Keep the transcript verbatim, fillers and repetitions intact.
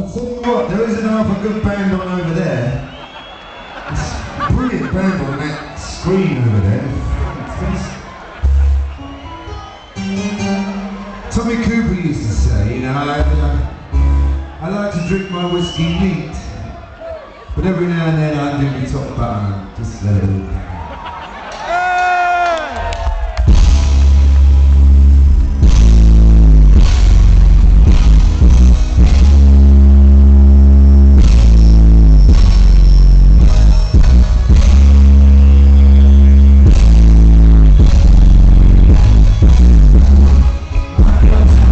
tell you what, there is another good band on over there. It's a brilliant band on that screen over there. Tommy Cooper used to say, you know, I, I, I like to drink my whiskey neat, but every now and then I do my top button, just let it all go. Thank you.